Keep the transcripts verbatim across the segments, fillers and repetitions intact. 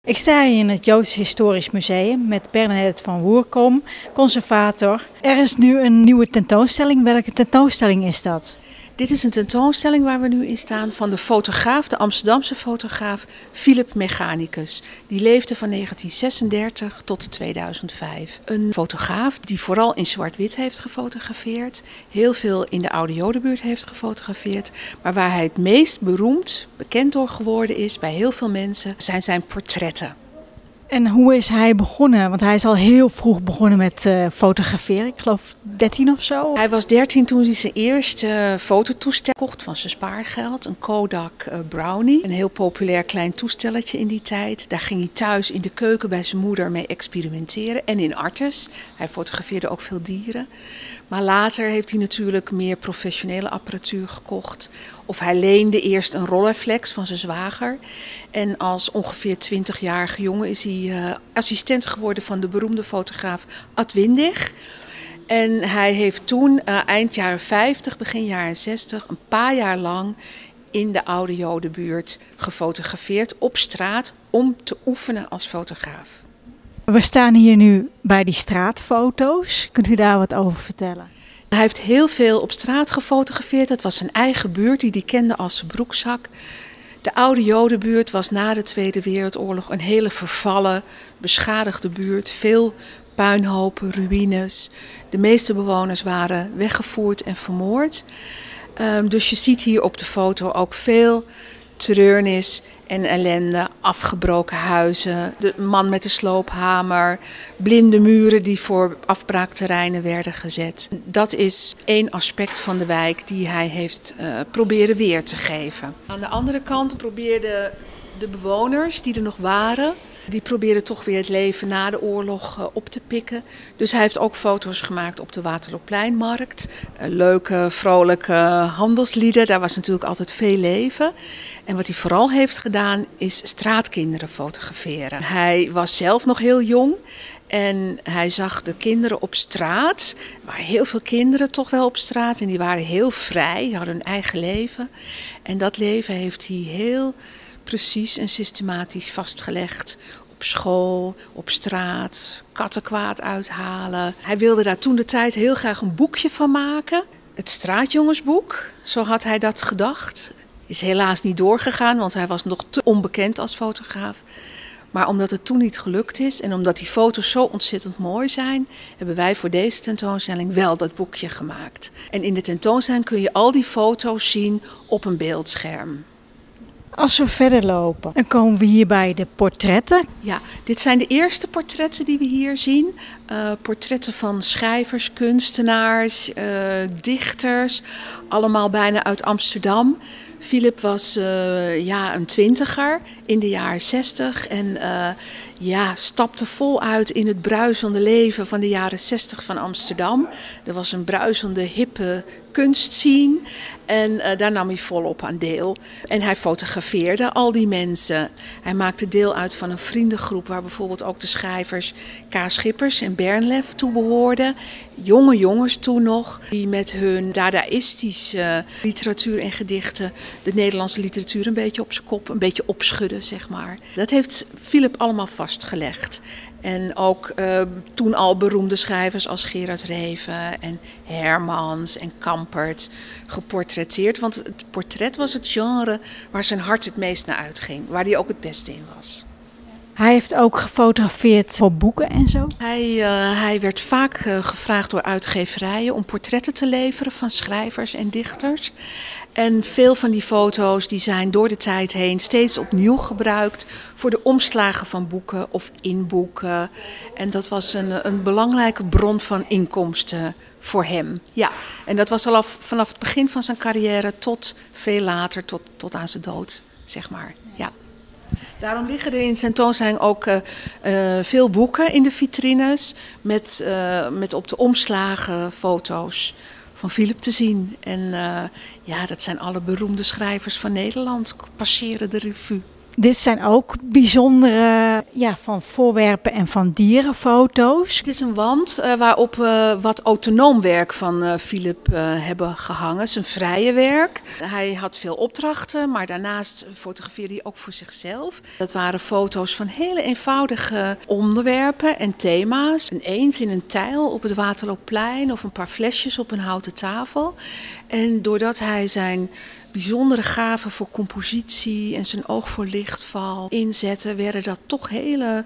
Ik sta hier in het Joods Historisch Museum met Bernadette van Woerkom, conservator. Er is nu een nieuwe tentoonstelling. Welke tentoonstelling is dat? Dit is een tentoonstelling waar we nu in staan van de fotograaf, de Amsterdamse fotograaf Philip Mechanicus. Die leefde van negentien zesendertig tot tweeduizend vijf. Een fotograaf die vooral in zwart-wit heeft gefotografeerd. Heel veel in de oude Jodenbuurt heeft gefotografeerd. Maar waar hij het meest beroemd, bekend door geworden is bij heel veel mensen, zijn zijn portretten. En hoe is hij begonnen? Want hij is al heel vroeg begonnen met uh, fotograferen. Ik geloof dertien of zo. Hij was dertien toen hij zijn eerste fototoestel kocht van zijn spaargeld. Een Kodak uh, Brownie. Een heel populair klein toestelletje in die tijd. Daar ging hij thuis in de keuken bij zijn moeder mee experimenteren. En in Artes. Hij fotografeerde ook veel dieren. Maar later heeft hij natuurlijk meer professionele apparatuur gekocht. Of hij leende eerst een Rolleiflex van zijn zwager. En als ongeveer twintigjarige jongen is hij uh, assistent geworden van de beroemde fotograaf Ad Windig. En hij heeft toen uh, eind jaren vijftig, begin jaren zestig, een paar jaar lang in de oude Jodenbuurt gefotografeerd op straat om te oefenen als fotograaf. We staan hier nu bij die straatfoto's. Kunt u daar wat over vertellen? Hij heeft heel veel op straat gefotografeerd. Dat was zijn eigen buurt die hij kende als zijn broekzak. De oude Jodenbuurt was na de Tweede Wereldoorlog een hele vervallen, beschadigde buurt. Veel puinhopen, ruïnes. De meeste bewoners waren weggevoerd en vermoord. Um, dus je ziet hier op de foto ook veel treurnis en ellende, afgebroken huizen, de man met de sloophamer, blinde muren die voor afbraakterreinen werden gezet. Dat is één aspect van de wijk die hij heeft uh, proberen weer te geven. Aan de andere kant probeerden de bewoners die er nog waren, die probeerden toch weer het leven na de oorlog uh, op te pikken. Dus hij heeft ook foto's gemaakt op de Waterloopleinmarkt. Uh, leuke, vrolijke handelslieden, daar was natuurlijk altijd veel leven. En wat hij vooral heeft gedaan is straatkinderen fotograferen. Hij was zelf nog heel jong en hij zag de kinderen op straat. Er waren heel veel kinderen toch wel op straat en die waren heel vrij, die hadden hun eigen leven. En dat leven heeft hij heel precies en systematisch vastgelegd. Op school, op straat, kattenkwaad uithalen. Hij wilde daar toen de tijd heel graag een boekje van maken. Het straatjongensboek, zo had hij dat gedacht. Is helaas niet doorgegaan, want hij was nog te onbekend als fotograaf. Maar omdat het toen niet gelukt is en omdat die foto's zo ontzettend mooi zijn, hebben wij voor deze tentoonstelling wel dat boekje gemaakt. En in de tentoonstelling kun je al die foto's zien op een beeldscherm. Als we verder lopen, dan komen we hier bij de portretten. Ja, dit zijn de eerste portretten die we hier zien. Uh, portretten van schrijvers, kunstenaars, uh, dichters, allemaal bijna uit Amsterdam. Philip was uh, ja, een twintiger in de jaren zestig en uh, ja, stapte voluit in het bruisende leven van de jaren zestig van Amsterdam. Er was een bruisende, hippe kunstscene en uh, daar nam hij volop aan deel. En hij fotografeerde al die mensen. Hij maakte deel uit van een vriendengroep waar bijvoorbeeld ook de schrijvers K. Schippers en Bernlef toe behoorden. Jonge jongens toen nog, die met hun dadaïstische literatuur en gedichten de Nederlandse literatuur een beetje op zijn kop, een beetje opschudden, zeg maar. Dat heeft Philip allemaal vastgelegd. En ook uh, toen al beroemde schrijvers als Gerard Reven en Hermans en Kampert geportretteerd. Want het portret was het genre waar zijn hart het meest naar uitging, waar hij ook het beste in was. Hij heeft ook gefotografeerd voor boeken en zo. Hij, uh, hij werd vaak uh, gevraagd door uitgeverijen om portretten te leveren van schrijvers en dichters. En veel van die foto's die zijn door de tijd heen steeds opnieuw gebruikt voor de omslagen van boeken of in boeken. En dat was een, een belangrijke bron van inkomsten voor hem. Ja, en dat was al af, vanaf het begin van zijn carrière tot veel later, tot, tot aan zijn dood, zeg maar. Ja. Daarom liggen er in de tentoonstelling ook uh, uh, veel boeken in de vitrines met, uh, met op de omslagen foto's van Philip te zien. En uh, ja, dat zijn alle beroemde schrijvers van Nederland, passeren de revue. Dit zijn ook bijzondere ja, van voorwerpen en van dierenfoto's. Het is een wand uh, waarop we uh, wat autonoom werk van uh, Philip uh, hebben gehangen. Zijn vrije werk. Hij had veel opdrachten, maar daarnaast fotografeerde hij ook voor zichzelf. Dat waren foto's van hele eenvoudige onderwerpen en thema's. Een eend in een tijl op het Waterloopplein of een paar flesjes op een houten tafel. En doordat hij zijn bijzondere gaven voor compositie en zijn oog voor lichtval inzetten, werden dat toch hele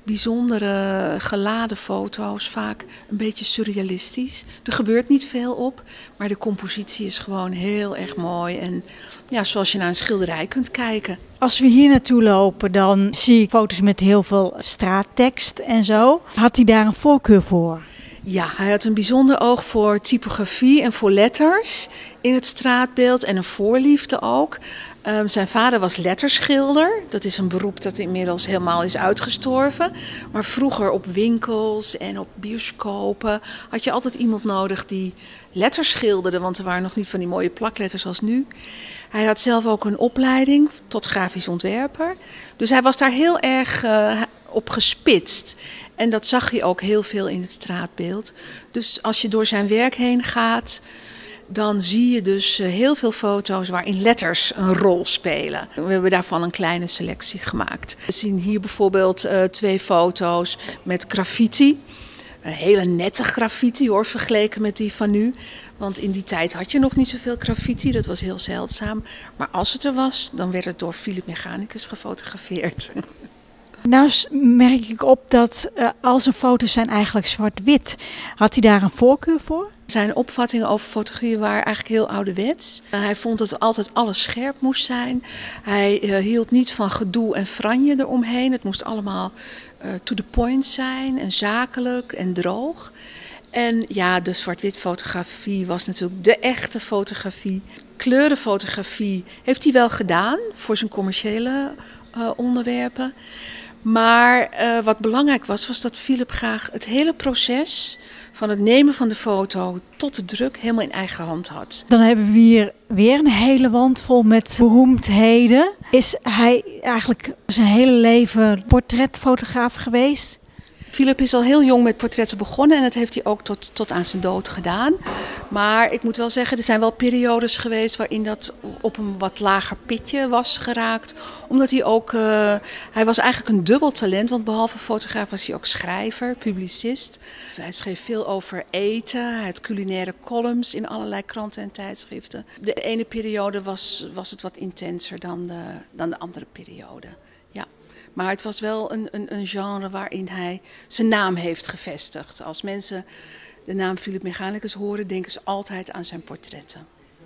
bijzondere geladen foto's, vaak een beetje surrealistisch. Er gebeurt niet veel op, maar de compositie is gewoon heel erg mooi en ja, zoals je naar een schilderij kunt kijken. Als we hier naartoe lopen, dan zie ik foto's met heel veel straattekst en zo. Had hij daar een voorkeur voor? Ja, hij had een bijzonder oog voor typografie en voor letters in het straatbeeld en een voorliefde ook. Um, zijn vader was letterschilder. Dat is een beroep dat inmiddels helemaal is uitgestorven. Maar vroeger op winkels en op bioscopen had je altijd iemand nodig die letters schilderde, want er waren nog niet van die mooie plakletters als nu. Hij had zelf ook een opleiding tot grafisch ontwerper. Dus hij was daar heel erg uh, op gespitst. En dat zag je ook heel veel in het straatbeeld. Dus als je door zijn werk heen gaat, dan zie je dus heel veel foto's waarin letters een rol spelen. We hebben daarvan een kleine selectie gemaakt. We zien hier bijvoorbeeld uh, twee foto's met graffiti. Een hele nette graffiti hoor, vergeleken met die van nu. Want in die tijd had je nog niet zoveel graffiti, dat was heel zeldzaam. Maar als het er was, dan werd het door Philip Mechanicus gefotografeerd. Nou merk ik op dat uh, al zijn foto's zijn eigenlijk zwart-wit. Had hij daar een voorkeur voor? Zijn opvattingen over fotografie waren eigenlijk heel ouderwets. Uh, hij vond dat altijd alles scherp moest zijn. Hij uh, hield niet van gedoe en franje eromheen. Het moest allemaal uh, to the point zijn en zakelijk en droog. En ja, de zwart-wit fotografie was natuurlijk de echte fotografie. Kleurenfotografie heeft hij wel gedaan voor zijn commerciële uh, onderwerpen. Maar uh, wat belangrijk was, was dat Philip graag het hele proces van het nemen van de foto tot de druk helemaal in eigen hand had. Dan hebben we hier weer een hele wand vol met beroemdheden. Is hij eigenlijk zijn hele leven portretfotograaf geweest? Philip is al heel jong met portretten begonnen en dat heeft hij ook tot, tot aan zijn dood gedaan. Maar ik moet wel zeggen, er zijn wel periodes geweest waarin dat op een wat lager pitje was geraakt. Omdat hij ook, uh, hij was eigenlijk een dubbel talent, want behalve fotograaf was hij ook schrijver, publicist. Hij schreef veel over eten, hij had culinaire columns in allerlei kranten en tijdschriften. De ene periode was, was het wat intenser dan de, dan de andere periode. Ja. Maar het was wel een, een, een genre waarin hij zijn naam heeft gevestigd. Als mensen de naam Philip Mechanicus horen, denken ze altijd aan zijn portretten.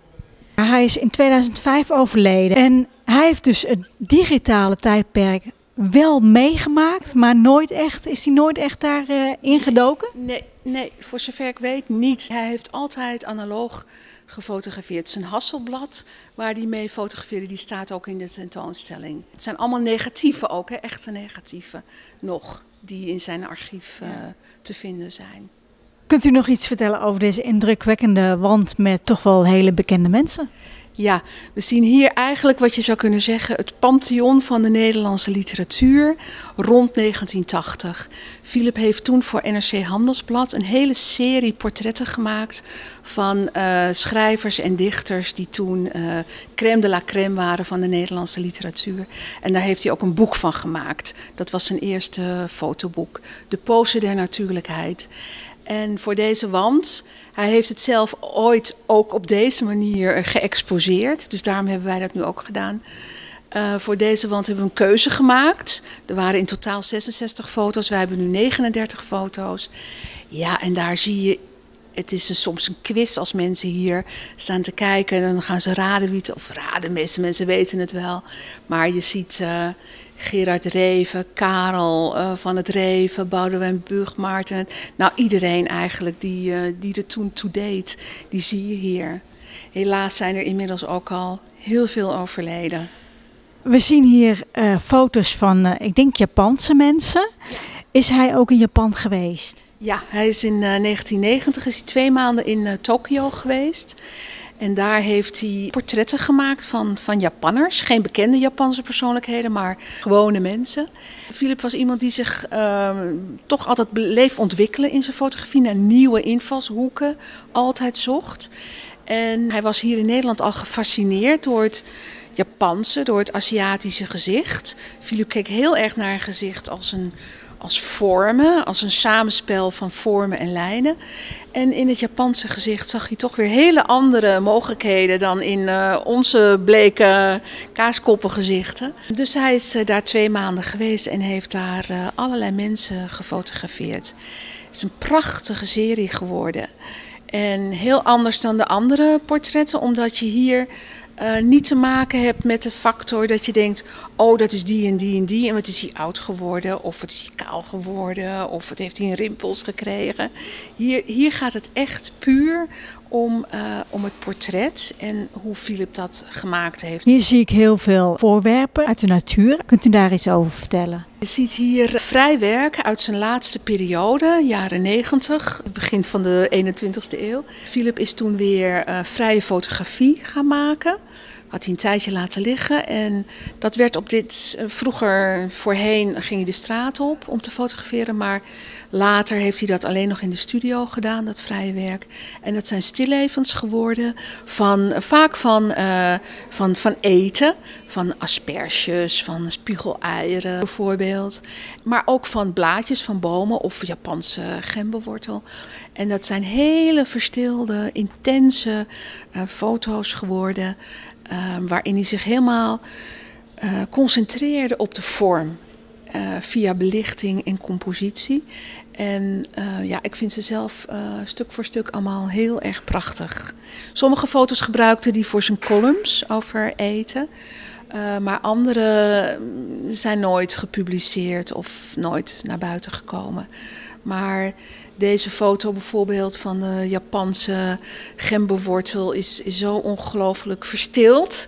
Hij is in tweeduizend vijf overleden en hij heeft dus het digitale tijdperk wel meegemaakt, maar nooit echt, is hij nooit echt daarin uh, ingedoken? Nee, nee, voor zover ik weet niet. Hij heeft altijd analoog gefotografeerd. Zijn Hasselblad, waar hij mee fotografeerde, die staat ook in de tentoonstelling. Het zijn allemaal negatieven ook, hè? Echte negatieven nog, die in zijn archief uh, te vinden zijn. Kunt u nog iets vertellen over deze indrukwekkende wand met toch wel hele bekende mensen? Ja, we zien hier eigenlijk wat je zou kunnen zeggen het pantheon van de Nederlandse literatuur rond negentien tachtig. Philip heeft toen voor N R C Handelsblad een hele serie portretten gemaakt van uh, schrijvers en dichters die toen uh, crème de la crème waren van de Nederlandse literatuur. En daar heeft hij ook een boek van gemaakt. Dat was zijn eerste fotoboek, De Pose der Natuurlijkheid. En voor deze wand, hij heeft het zelf ooit ook op deze manier geëxposeerd. Dus daarom hebben wij dat nu ook gedaan. Uh, voor deze wand hebben we een keuze gemaakt. Er waren in totaal zesenzestig foto's. Wij hebben nu negenendertig foto's. Ja, en daar zie je, het is dus soms een quiz als mensen hier staan te kijken. En dan gaan ze raden wie het, of raden, de meeste mensen weten het wel. Maar je ziet Uh, Gerard Reven, Karel uh, van het Reven, Boudewijn Bugmaarten. Nou, iedereen eigenlijk die, uh, die er toen toe deed, die zie je hier. Helaas zijn er inmiddels ook al heel veel overleden. We zien hier uh, foto's van, uh, ik denk, Japanse mensen. Ja. Is hij ook in Japan geweest? Ja, hij is in uh, negentien negentig is hij twee maanden in uh, Tokio geweest. En daar heeft hij portretten gemaakt van, van Japanners. Geen bekende Japanse persoonlijkheden, maar gewone mensen. Philip was iemand die zich uh, toch altijd bleef ontwikkelen in zijn fotografie. Naar nieuwe invalshoeken altijd zocht. En hij was hier in Nederland al gefascineerd door het Japanse, door het Aziatische gezicht. Philip keek heel erg naar een gezicht als een... als vormen, als een samenspel van vormen en lijnen. En in het Japanse gezicht zag hij toch weer hele andere mogelijkheden dan in uh, onze bleke kaaskoppengezichten. Dus hij is uh, daar twee maanden geweest en heeft daar uh, allerlei mensen gefotografeerd. Het is een prachtige serie geworden. En heel anders dan de andere portretten, omdat je hier Uh, niet te maken hebt met de factor dat je denkt, oh dat is die en die en die en wat is hij oud geworden of wat is hij kaal geworden of wat heeft hij een rimpels gekregen. Hier, hier gaat het echt puur om, uh, om het portret en hoe Philip dat gemaakt heeft. Hier zie ik heel veel voorwerpen uit de natuur. Kunt u daar iets over vertellen? Je ziet hier vrij werk uit zijn laatste periode, jaren negentig, het begin van de eenentwintigste eeuw. Philip is toen weer uh, vrije fotografie gaan maken. Had hij een tijdje laten liggen en dat werd op dit, uh, vroeger voorheen ging hij de straat op om te fotograferen, maar later heeft hij dat alleen nog in de studio gedaan, dat vrije werk. En dat zijn stillevens geworden, van, vaak van, uh, van, van eten, van asperges, van spiegeleieren bijvoorbeeld. Maar ook van blaadjes van bomen of Japanse gemberwortel. En dat zijn hele verstilde, intense uh, foto's geworden, uh, waarin hij zich helemaal uh, concentreerde op de vorm. Uh, via belichting en compositie. En uh, ja, ik vind ze zelf uh, stuk voor stuk allemaal heel erg prachtig. Sommige foto's gebruikte hij voor zijn columns over eten. Uh, maar andere zijn nooit gepubliceerd of nooit naar buiten gekomen. Maar deze foto bijvoorbeeld van de Japanse gemberwortel is, is zo ongelooflijk verstild.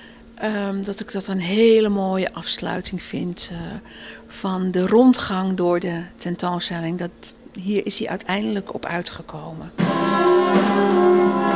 Um, dat ik dat een hele mooie afsluiting vind uh, van de rondgang door de tentoonstelling. Dat, hier is hij uiteindelijk op uitgekomen.